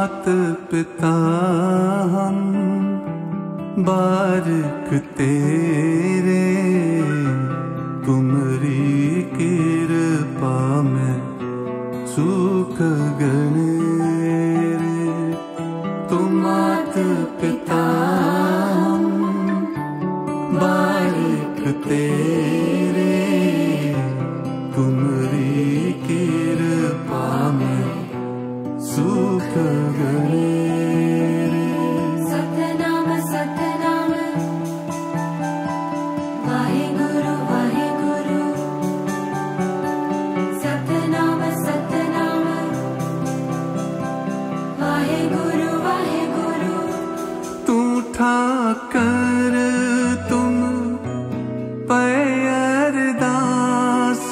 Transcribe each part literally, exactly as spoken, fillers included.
मात पिता हम बारिक तेरे, तुमरी कृपा में सुख गणे रे। तुम मात पिता हम बारिक तेरे, तुमरी कृपा में सुख गणे रे। सतनाम सतनाम वाहे गुरु वाहे गुरु, सतनाम सतनाम वाहे गुरु वाहे गुरु। तू ठाकर तुम पैर दास,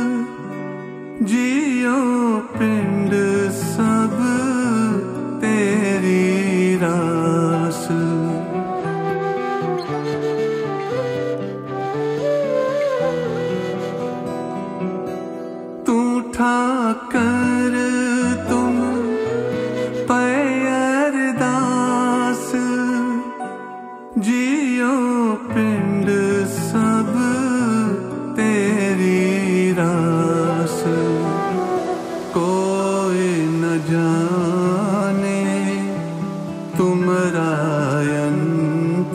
जियो पिंड सब तेरी रास। तू ठाकर तुम पैर दास, जियो पिंड सब तेरी रास। कोई न जाने तुमरा अंत,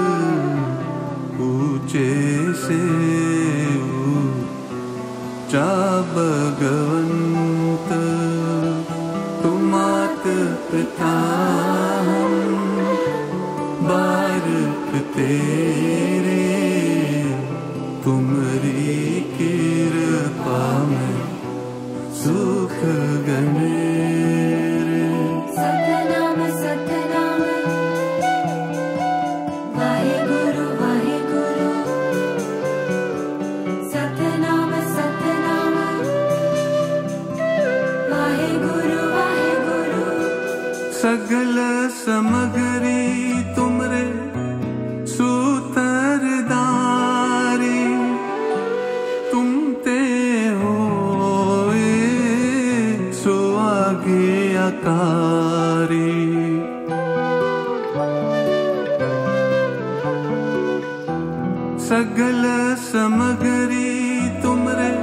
ऊंचे से ऊंचा भगवंत। तुम मात पिता हम बारिक तेरे, तुमरी कृपा में सुख गणे रे। सतनाम सतनाम वाहे गुरु वाहे गुरु, सतनाम सतनाम वाहे गुरु वाहे गुरु। सगल समगरी तुमरे सूतरदारी, तुम ते होए सो आज्ञाकारी। सगल समगरी तुमरे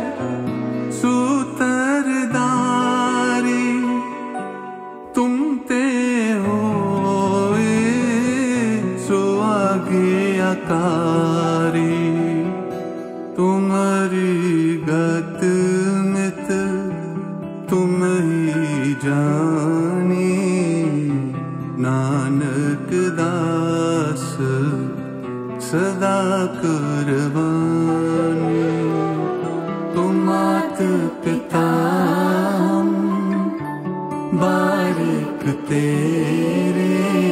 सूतरदारी, तुम ते होए सो आज्ञाकारी। तुम्हारी गत मित तुम ही जानी, नानक दास सदा कुर्बानी। तुम मात पिता हम बारिक तेरे,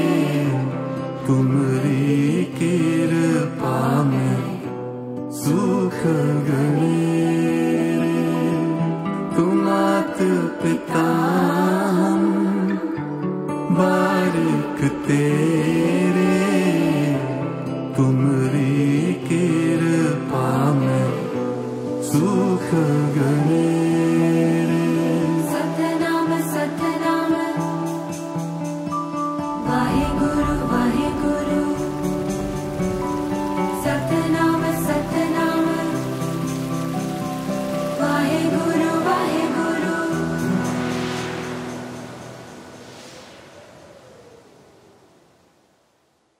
तुमरी कृपा में सुख गणे रे। तुम मात पिता हम बारिक तेरे, तुमरी कृपा में सुख गणे।